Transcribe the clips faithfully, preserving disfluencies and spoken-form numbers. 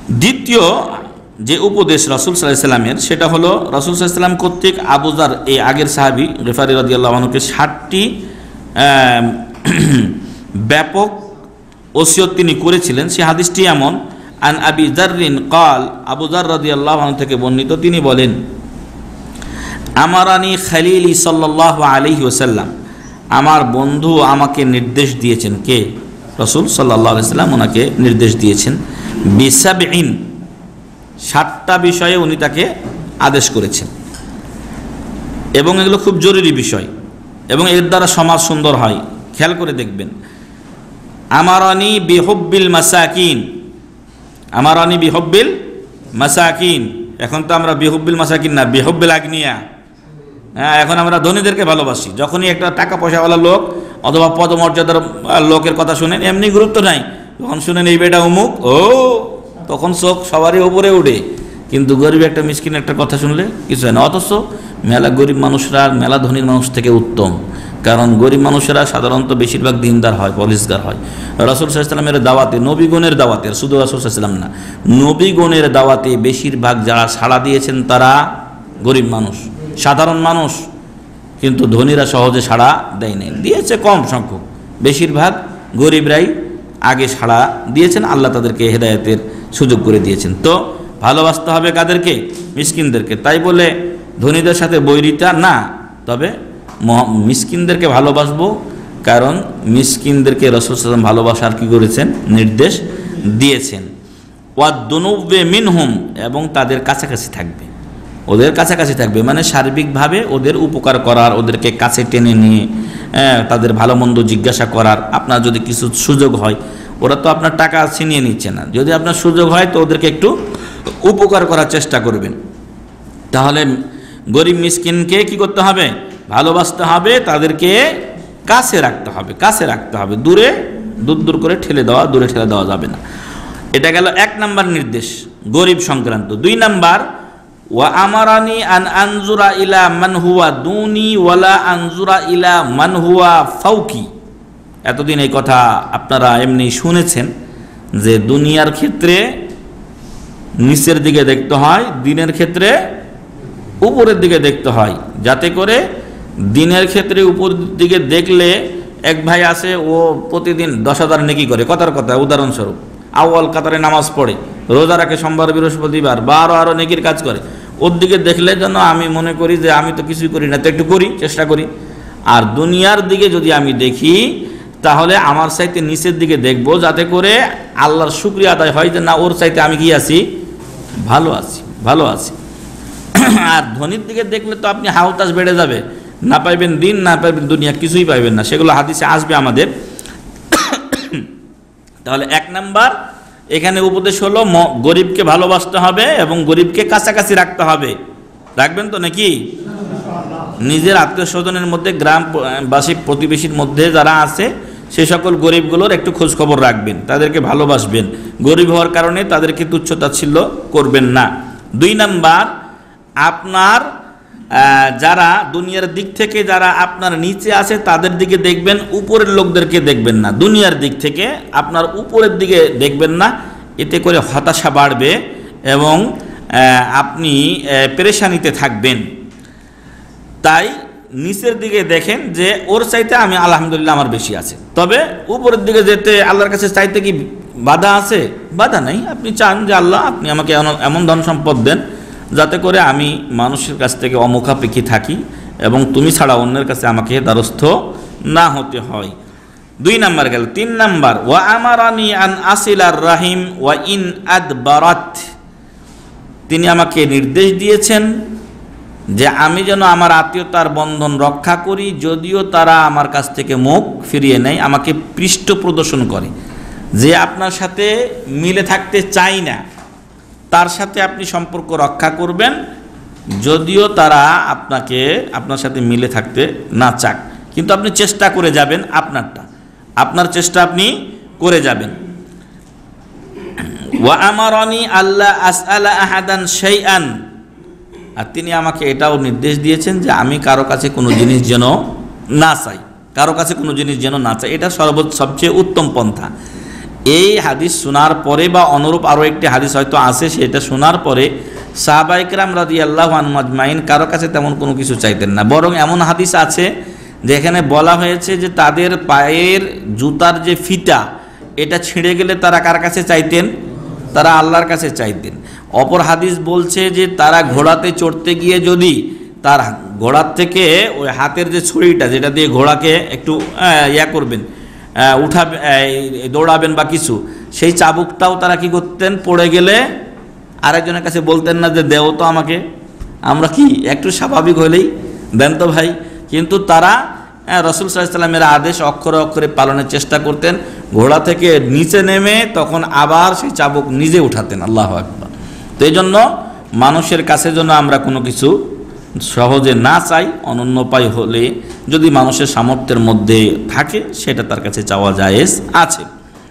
দ্বিতীয় যে উপদেশ রাসূল সাল্লাল্লাহু আলাইহি সাল্লামের, সেটা হলো রাসূল সাল্লাল্লাহু আলাইহি সাল্লাম কর্তৃক আবু যার, এই আগের সাহাবী গিফারী রাদিয়াল্লাহু আনহুকে ষাটটি ব্যাপক ওসিয়ত তিনি করেছিলেন। সে হাদিসটি এমন, আন আবি যাররিন ক্বাল, আবু যার রাদিয়াল্লাহু আনহু থেকে বর্ণিত, তিনি বলেন, আমারানি খালিলি সাল্লাল্লাহু আলাইহি ওয়াসাল্লাম, আমার বন্ধু আমাকে নির্দেশ দিয়েছেন। কে? রাসূল সাল্লাল্লাহু আলাইহি ওয়াসাল্লাম ওনাকে নির্দেশ দিয়েছেন। বিসাবইন, ষাটটা বিষয়ে উনি তাকে আদেশ করেছেন, এবং এগুলো খুব জরুরি বিষয় এবং এর দ্বারা সমাজ সুন্দর হয়। খেয়াল করে দেখবেন। আমারানি বিহুব্বিল মাসাকিন, আমারানি বিহুব্বিল মাসাকিন। এখন তো আমরা বিহুব্বিল মাসাকিন না, বিহুব্বিল আগনিয়া। হ্যাঁ, এখন আমরা ধনীদেরকে ভালোবাসি। যখনই একটা টাকা পয়সাওয়ালা লোক অথবা পদমর্যাদার লোকের কথা শুনেন, এমনি গুরুত্ব নাই, যখন শুনেন এই বেটা অমুক, ও তখন চোখ সবারই উপরে উঠে। কিন্তু গরিব একটা মিসকিন একটা কথা শুনলে কিছু হয় না। অথচ মেলা গরিব মানুষরা মেলা ধনীর মানুষ থেকে উত্তম, কারণ গরিব মানুষেরা সাধারণত বেশিরভাগ দিনদার হয়, পরিষ্কার হয়। রাসূল সাল্লাল্লাহু আলাইহি সাল্লামের দাওয়াতে, নবীগণের দাওয়াতে, শুধু রাসূল সাল্লাল্লাহু আলাইহি সাল্লাম না, নবীগণের দাওয়াতে বেশিরভাগ যারা সাড়া দিয়েছেন তারা গরিব মানুষ, সাধারণ মানুষ। কিন্তু ধনীরা সহজে সাড়া দেয় নাই, দিয়েছে কম সংখ্যক, বেশিরভাগ গরিবরাই আগে সাড়া দিয়েছেন। আল্লাহ তাদেরকে হেদায়েতের সুযোগ করে দিয়েছেন। তো ভালোবাসতে হবে কাদেরকে? মিসকিনদেরকে। তাই বলে ধনীদের সাথে বৈরিতা না, তবে মিসকিনদেরকে ভালোবাসবো, কারণ মিসকিনদেরকে রাসূল সাল্লাল্লাহু আলাইহি ওয়াসাল্লাম ভালোবাসার কি করেছেন? নির্দেশ দিয়েছেন। ওয়াদ-দুনুব্বে মিনহুম, এবং তাদের কাছাকাছি থাকবে, ওদের কাছাকাছি থাকবে মানে সার্বিকভাবে ওদের উপকার করার, ওদেরকে কাছে টেনে নিয়ে তাদের ভালো মন্দ জিজ্ঞাসা করার। আপনার যদি কিছু সুযোগ হয়, ওরা তো আপনার টাকা ছিনিয়ে নিচ্ছে না, যদি আপনার সুযোগ হয় তো ওদেরকে একটু উপকার করার চেষ্টা করবেন। তাহলে গরিব মিসকিনকে কি করতে হবে? ভালোবাসতে হবে, তাদেরকে কাছে রাখতে হবে, কাছে রাখতে হবে, দূরে দূর দূর করে ঠেলে দেওয়া, দূরে ঠেলে দেওয়া যাবে না। এটা গেল এক নাম্বার নির্দেশ গরিব সংক্রান্ত। দুই নাম্বার, ওয়া আমারানি আন আনজুরা ইলা মান হুয়া দুনি ওয়ালা আনজুরা ইলা মান হুয়া ফাওকি। এতদিন এই কথা আপনারা এমনি শুনেছেন যে দুনিয়ার ক্ষেত্রে নিচের দিকে দেখতে হয়, দিনের ক্ষেত্রে উপরের দিকে দেখতে হয়, যাতে করে দিনের ক্ষেত্রে উপরের দিকে দেখলে এক ভাই আছে, ও প্রতিদিন দশ হাজার নেকি করে, কথার কথা উদাহরণস্বরূপ, আউয়াল কাতারে নামাজ পড়ে, রোজা রাখে সোমবার বৃহস্পতিবার, বা আরও আরও নেকির কাজ করে। ওর দিকে দেখলে যেন আমি মনে করি যে আমি তো কিছুই করি না, তো একটু করি, চেষ্টা করি। আর দুনিয়ার দিকে যদি আমি দেখি, তাহলে আমার চাইতে নিচের দিকে দেখব, যাতে করে আল্লাহর শুকরিয়া আদায় হয় যে না, ওর চাইতে আমি কি আছি? ভালো আছি, ভালো আছি। আর ধনীর দিকে দেখলে তো আপনি হাউতাস বেড়ে যাবে, না পাইবেন দিন, না পাইবেন দুনিয়া, কিছুই পাইবেন না। সেগুলো হাদিসে আসবে আমাদের। তাহলে এক নাম্বার এখানে উপদেশ হলো গরিবকে ভালোবাসতে হবে এবং গরিবকে কাছাকাছি রাখতে হবে। রাখবেন তো নাকি? নিজের আত্মীয় স্বজনের মধ্যে, গ্রামবাসী প্রতিবেশীর মধ্যে যারা আছে, সে সকল গরিবগুলোর একটু খোঁজ খবর রাখবেন, তাদেরকে ভালোবাসবেন। গরিব হওয়ার কারণে তাদেরকে তুচ্ছ-তাচ্ছিল্য করবেন না। দুই নাম্বার, আপনার যারা দুনিয়ার দিক থেকে যারা আপনার নিচে আছে তাদের দিকে দেখবেন, উপরের লোকদেরকে দেখবেন না। দুনিয়ার দিক থেকে আপনার উপরের দিকে দেখবেন না, এতে করে হতাশা বাড়বে এবং আপনি পেরেশানিতে থাকবেন। তাই নিচের দিকে দেখেন যে ওর চাইতে আমি আলহামদুলিল্লাহ আমার বেশি আছে। তবে উপরের দিকে যেতে আল্লাহর কাছে চাইতে কি বাধা আছে? বাধা নাই। আপনি চান যে আল্লাহ আপনি আমাকে এমন ধন সম্পদ দেন যাতে করে আমি মানুষের কাছ থেকে অমুখাপেক্ষী থাকি এবং তুমি ছাড়া অন্যের কাছে আমাকে দ্বারস্থ না হতে হয়। দুই নাম্বার গেল। তিন নাম্বার, ওয়া আমারানি আন আসিলার রাহিম ওয়া ইন আদবারাত, তিনি আমাকে নির্দেশ দিয়েছেন যে আমি যেন আমার আত্মীয়তার বন্ধন রক্ষা করি, যদিও তারা আমার কাছ থেকে মুখ ফিরিয়ে নেয়, আমাকে পৃষ্ঠ প্রদর্শন করে। যে আপনার সাথে মিলে থাকতে চাই না, তার সাথে আপনি সম্পর্ক রক্ষা করবেন, যদিও তারা আপনাকে আপনার সাথে মিলে থাকতে না চাক, কিন্তু আপনি চেষ্টা করে যাবেন, আপনারটা আপনার চেষ্টা আপনি করে যাবেন। ওয়া আমারানি আল্লাহ আসআলা আহাদান শাইআন, আর তিনি আমাকে এটাও নির্দেশ দিয়েছেন যে আমি কারো কাছে কোনো জিনিস যেন না চাই, কারো কাছে কোনো জিনিস যেন না চাই। এটা সর্বোচ্চ সবচেয়ে উত্তম পন্থা। এই হাদিস শোনার পরে বা অনুরূপ আরও একটি হাদিস হয়তো আছে, সেটা শোনার পরে সাহাবায়ে কেরাম রাদিয়াল্লাহু আনহুম আজমাইন কারো কাছে তেমন কোনো কিছু চাইতেন না। বরং এমন হাদিস আছে যেখানে বলা হয়েছে যে তাদের পায়ের জুতার যে ফিতা এটা ছিঁড়ে গেলে তারা কার কাছে চাইতেন? তারা আল্লাহর কাছে চাইতেন। অপর হাদিস বলছে যে তারা ঘোড়াতে চড়তে গিয়ে যদি তার ঘোড়ার থেকে ওই হাতের যে ছুরিটা যেটা দিয়ে ঘোড়াকে একটু ইয়া করবেন, উঠাবে, দৌড়াবেন বা কিছু, সেই চাবুকটাও তারা কি করতেন? পড়ে গেলে আরেকজনের কাছে বলতেন না যে দেও তো আমাকে, আমরা কি একটু স্বাভাবিক হলেই দেন তো ভাই। কিন্তু তারা রাসূল সাল্লাল্লাহু আলাইহি ওয়াসাল্লামের আদেশ অক্ষরে অক্ষরে পালনের চেষ্টা করতেন। ঘোড়া থেকে নিচে নেমে তখন আবার সেই চাবুক নিজে উঠাতেন। আল্লাহু আকবার। তো এই জন্য মানুষের কাছে যেন আমরা কোনো কিছু সহজে না চাই, অনন্য উপায় হলে যদি মানুষের সামর্থ্যের মধ্যে থাকে সেটা তার কাছে চাওয়া জায়েজ আছে।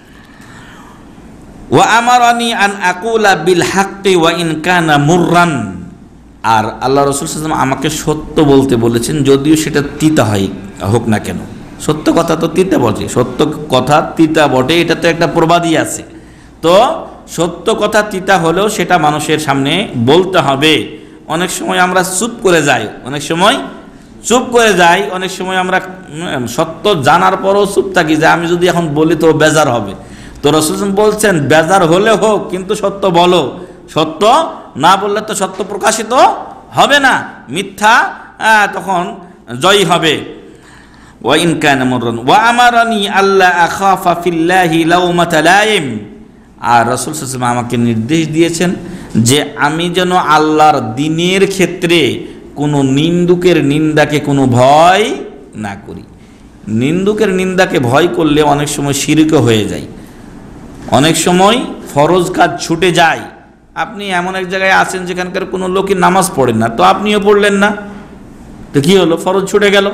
ওয়া আমারানি আন আকুলা বিল হাক্কি ওয়া ইন কানা মুররান, আর আল্লাহ রাসূল সাল্লাল্লাহু আলাইহি ওয়াসাল্লাম আমাকে সত্য বলতে বলেছেন, যদিও সেটা তিতা হয় হোক না কেন। সত্য কথা তো তিতা বটে, সত্য কথা তিতা বটে, এটা তো একটা প্রবাদই আছে। তো সত্য কথা তিতা হলেও সেটা মানুষের সামনে বলতে হবে। অনেক সময় আমরা চুপ করে যাই, অনেক সময় চুপ করে যাই, অনেক সময় আমরা সত্য জানার পরও চুপ থাকি যে আমি যদি এখন বলি তো বেজার হবে। তো রাসূল বলছেন বেজার হলে হোক, কিন্তু সত্য বলো। সত্য না বললে তো সত্য প্রকাশিত হবে না, মিথ্যা তখন জয়ী হবে। ওয়া ইন কানা মুররান ওয়া আমারানি আল্লা আখাফা ফিল্লাহি লাউমাতা লাইম, আর রাসূল সাল্লাল্লাহু আলাইহি ওয়াসাল্লাম আমাকে নির্দেশ দিয়েছেন যে আমি যেন আল্লাহর দ্বীনের ক্ষেত্রে কোনো নিন্দুকের নিন্দাকে কোনো ভয় না করি। নিন্দুকের নিন্দাকে ভয় করলে অনেক সময় শিরকও হয়ে যায়, অনেক সময় ফরজ কাজ ছুটে যায়। আপনি এমন এক জায়গায় আছেন যেখানকার কোনো লোকই নামাজ পড়েন না, তো আপনিও পড়লেন না, তো কী হলো? ফরজ ছুটে গেল।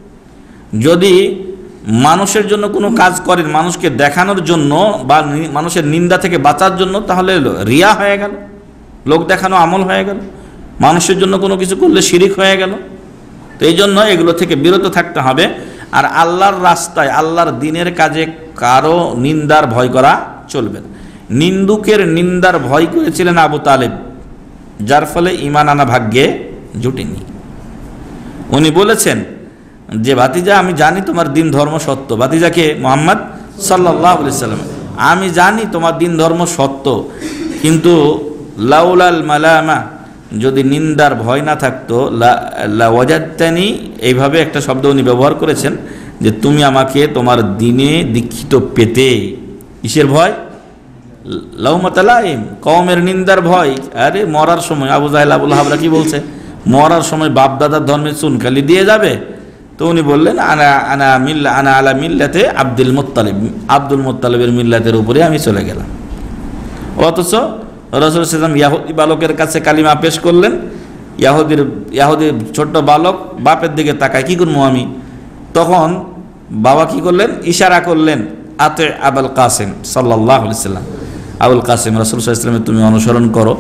যদি মানুষের জন্য কোনো কাজ করেন মানুষকে দেখানোর জন্য বা মানুষের নিন্দা থেকে বাঁচার জন্য, তাহলে রিয়া হয়ে গেল, লোক দেখানো আমল হয়ে গেল। মানুষের জন্য কোনো কিছু করলে শিরিক হয়ে গেল। তো এই জন্য এগুলো থেকে বিরত থাকতে হবে। আর আল্লাহর রাস্তায় আল্লাহর দ্বীনের কাজে কারো নিন্দার ভয় করা চলবে না। নিন্দুকের নিন্দার ভয় করেছিলেন আবু তালেব, যার ফলে ঈমান আনা ভাগ্যে জুটেনি। উনি বলেছেন যে ভাতিজা আমি জানি তোমার দিন ধর্ম সত্য। ভাতিজাকে মুহাম্মদ সাল্লাল্লাহু আলাইহি সাল্লাম, আমি জানি তোমার দিন ধর্ম সত্য, কিন্তু লাউলাল মালামা, যদি নিন্দার ভয় না থাকতো, লা ওয়াজাদতানি, এইভাবে একটা শব্দ উনি ব্যবহার করেছেন যে তুমি আমাকে তোমার দিনে দীক্ষিত পেতে। কিসের ভয়? লাউমাতা লাইম, কওমের নিন্দার ভয়। আরে মরার সময় আবু জাহেল আবু লাহাবরা কি বলছে? মরার সময় বাপ দাদার ধর্মের চুনকালি দিয়ে যাবে। তো উনি বললেন আনা আনা মিল্লা আনা আলা মিল্লাতে আব্দুল মুত্তালিব, আব্দুল মুত্তালিবের মিল্লাতের উপরে আমি চলে গেলাম। অথচ রাসূল সাল্লাল্লাহু আলাইহি ওয়াসাল্লাম ইহুদি বালকের কাছে কালিমা পেশ করলেন। ইহুদির ইহুদি ছোট্ট বালক বাপের দিকে তাকায়, কি করবো আমি? তখন বাবা কি করলেন? ইশারা করলেন, আতে আবুল কাসিম সাল্লাল্লাহু আলাইহি ওয়াসাল্লাম, আবুল কাসিম রাসূল সাল্লাল্লাহু আলাইহি ওয়াসাল্লামের তুমি অনুসরণ করো।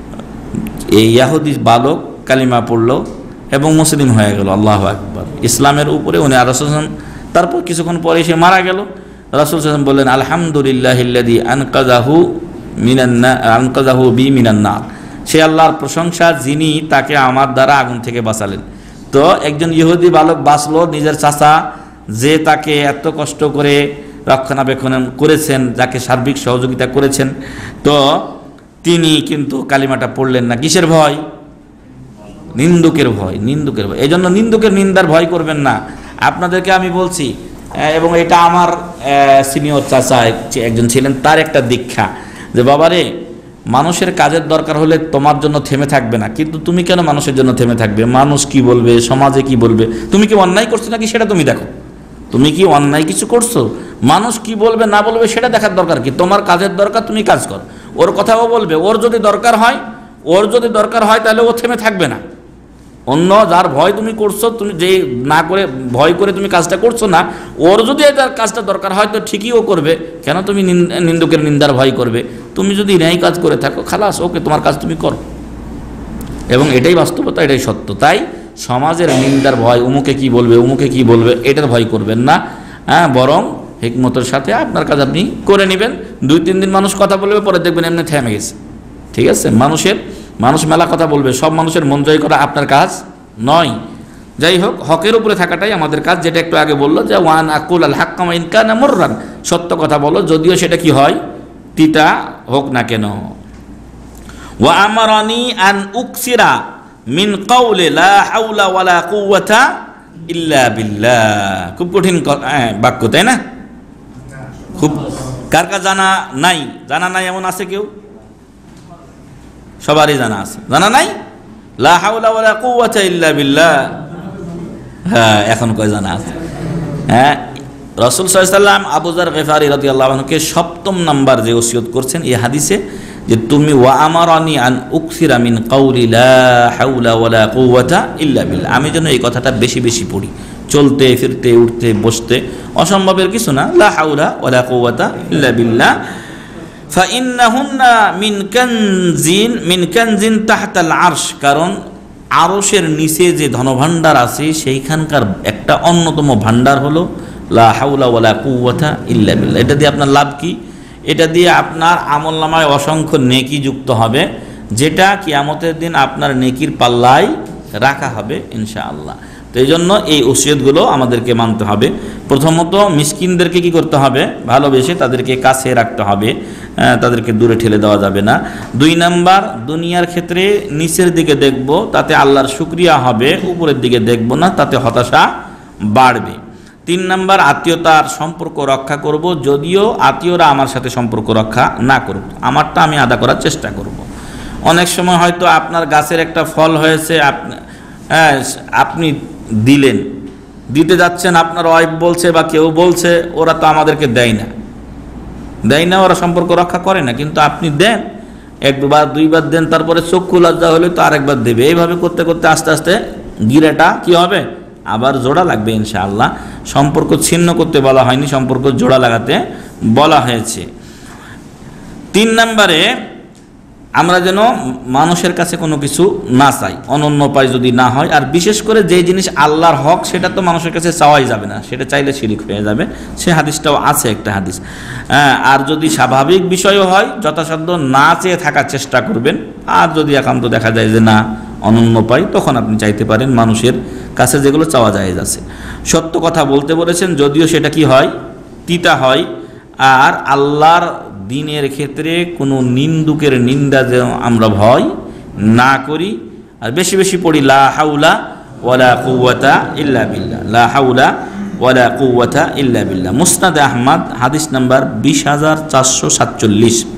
এই ইহুদি বালক কালিমা পড়ল এবং মুসলিম হয়ে গেল। আল্লাহু আকবার। ইসলামের উপরে উনি আর রাসূল, তারপর কিছুক্ষণ পরে সে মারা গেল। রাসূল সাল্লাল্লাহু আলাইহি ওয়াসাল্লাম বললেন আলহামদুলিল্লাহিল্লাযী আনকাযাহু মিনান নার আনকাযাহু বি মিনান নার, সে আল্লাহর প্রশংসা যিনি তাকে আমার দ্বারা আগুন থেকে বাঁচালেন। তো একজন ইহুদি বালক বাঁচলো, নিজের চাচা যে তাকে এত কষ্ট করে রক্ষণাবেক্ষণ করেছেন, যাকে সার্বিক সহযোগিতা করেছেন, তো তিনি কিন্তু কালিমাটা পড়লেন না। কিসের ভয়? নিন্দুকের ভয়, নিন্দুকের ভয়। এই জন্য নিন্দুকের নিন্দার ভয় করবেন না। আপনাদেরকে আমি বলছি, এবং এটা আমার সিনিয়র চাচা একজন ছিলেন, তার একটা দীক্ষা যে বাবারে, মানুষের কাজের দরকার হলে তোমার জন্য থেমে থাকবে না, কিন্তু তুমি কেন মানুষের জন্য থেমে থাকবে? মানুষ কি বলবে, সমাজে কি বলবে? তুমি কি অন্যায় করছো নাকি সেটা তুমি দেখো। তুমি কি অন্যায় কিছু করছো, মানুষ কি বলবে না বলবে সেটা দেখার দরকার কি? তোমার কাজের দরকার, তুমি কাজ করো। ওর কথাও বলবে, ওর যদি দরকার হয় ওর যদি দরকার হয় তাহলে ও থেমে থাকবে না। অন্য যার ভয় তুমি করছো, তুমি যে না করে ভয় করে তুমি কাজটা করছো না, ওর যদি তার কাজটা দরকার হয় তো ঠিকই ও করবে। কেন তুমি নিন্দুকের নিন্দার ভয় করবে? তুমি যদি ন্যায় কাজ করে থাকো, খালাস, ওকে, তোমার কাজ তুমি করো। এবং এটাই বাস্তবতা, এটাই সত্য। তাই সমাজের নিন্দার ভয়, উমুকে কি বলবে, উমুকে কি বলবে, এটার ভয় করবেন না। হ্যাঁ, বরং হিকমতের সাথে আপনার কাজ আপনি করে নেবেন। দুই তিন দিন মানুষ কথা বলবে, পরে দেখবেন এমনি থেমে গেছে। ঠিক আছে, মানুষের মানুষ মেলা কথা বলবে, সব মানুষের মন জয় করা আপনার কাজ নয়। যাই হোক, হকের উপরে থাকাটাই আমাদের কাজ, যেটা একটু আগে বললো যে ওয়ান আকুল আল হাক্কামা ইন কানা মুররান, সত্য কথা বলো যদিও সেটা কি হয়, তিতা হোক না কেন। ওয়া আমারানি আন উকসিরা মিন কাউলি লা হাওলা ওয়ালা কুওয়াতা ইল্লা বিল্লাহ। খুব কঠিন বাক্য, তাই না? খুব, কার কার জানা নাই? জানা নাই এমন আছে কেউ? সবারই জানা আছে। জানা নাই লা হাওলা ওয়ালা কুওয়াতা ইল্লা বিল্লাহ? হ্যাঁ, এখন কয় জানা আছে। হ্যাঁ, রাসূল সাল্লাল্লাহু আলাইহি ওয়াসাল্লাম আবু যার গিফারি রাদিয়াল্লাহু আনহুকে সপ্তম নাম্বার যে ওসিয়ত করছেন এই হাদিসে, যে তুমি ওয়া আমারানি আন উকসিরা মিন কাউলি লা হাওলা ওয়ালা কুওয়াতা ইল্লা বিল্লাহ, আমি যেন এই কথাটা বেশি বেশি পড়ি, চলতে ফিরতে উঠতে বসতে, অসম্ভবের কিছু না। লা হাওলা ওয়ালা কুওয়াতা ইল্লা বিল্লাহ। ফাইন্নাহুন্না মিন কানজিন মিন কানজিন তাহতাল আরশ, কারণ আরশের নিচে যে ধনভাণ্ডার আছে সেইখানকার একটা অন্যতম ভাণ্ডার হলো লা হাওলা ওয়ালা কুওয়াতা ইল্লা বিল্লাহ। এটা দিয়ে আপনার লাভ কি? এটা দিয়ে আপনার আমলনামায় অসংখ্য নেকি যুক্ত হবে, যেটা কিয়ামতের দিন আপনার নেকির পাল্লায় রাখা হবে ইনশাআল্লাহ। তো এই জন্য এই ওসিয়তগুলো আমাদেরকে মানতে হবে। প্রথমত মিসকিনদেরকে কি করতে হবে? ভালোবেসে তাদেরকে কাছে রাখতে হবে, তাদেরকে দূরে ঠেলে দেওয়া যাবে না। দুই নাম্বার, দুনিয়ার ক্ষেত্রে নিচের দিকে দেখব, তাতে আল্লাহর শুকরিয়া হবে, উপরের দিকে দেখব না, তাতে হতাশা বাড়বে। তিন নাম্বার, আত্মীয়তার সম্পর্ক রক্ষা করব, যদিও আত্মীয়রা আমার সাথে সম্পর্ক রক্ষা না করুক, আমারটা আমি আদা করার চেষ্টা করব। অনেক সময় হয়তো আপনার গাছের একটা ফল হয়েছে, আপনি হ্যাঁ আপনি দিলেন, দিতে যাচ্ছেন, আপনার ওয়াইফ বলছে বা কেউ বলছে ওরা তো আমাদেরকে দেয় না দেয় না ওরা সম্পর্ক রক্ষা করে না, কিন্তু আপনি দেন, একবার দুইবার দেন, তারপরে চক্ষু লজ্জা হলে তো আরেকবার দেবে। এইভাবে করতে করতে আস্তে আস্তে গিরাটা কি হবে? আবার জোড়া লাগবে ইনশাআল্লাহ। সম্পর্ক ছিন্ন করতে বলা হয়নি, সম্পর্ক জোড়া লাগাতে বলা হয়েছে। তিন নম্বরে, আমরা যেন মানুষের কাছে কোনো কিছু না চাই, অনন্য উপায় যদি না হয়, আর বিশেষ করে যে জিনিস আল্লাহর হক সেটা তো মানুষের কাছে চাওয়াই যাবে না, সেটা চাইলে শিরিক হয়ে যাবে। সে হাদিসটাও আছে, একটা হাদিস। আর যদি স্বাভাবিক বিষয়ও হয়, যথাসাধ্য না চেয়ে থাকার চেষ্টা করবেন। আর যদি একান্ত দেখা যায় যে না, অনন্য উপায়, তখন আপনি চাইতে পারেন মানুষের কাছে, যেগুলো চাওয়া যায় আছে। সত্য কথা বলতে বলেছেন, যদিও সেটা কি হয়, তিতা হয়। আর আল্লাহর দিনের ক্ষেত্রে কোনো নিন্দুকের নিন্দা যেন আমরা ভয় না করি। আর বেশি বেশি পড়ি লা হাওলা ওয়ালা কুওয়াতা ইল্লা বিল্লাহ, লা হাওলা ওয়ালা কুওয়াতা ইল্লা বিল্লাহ। মুসনাদে আহমদ হাদিস নাম্বার বিশ হাজার চারশো সাতচল্লিশ।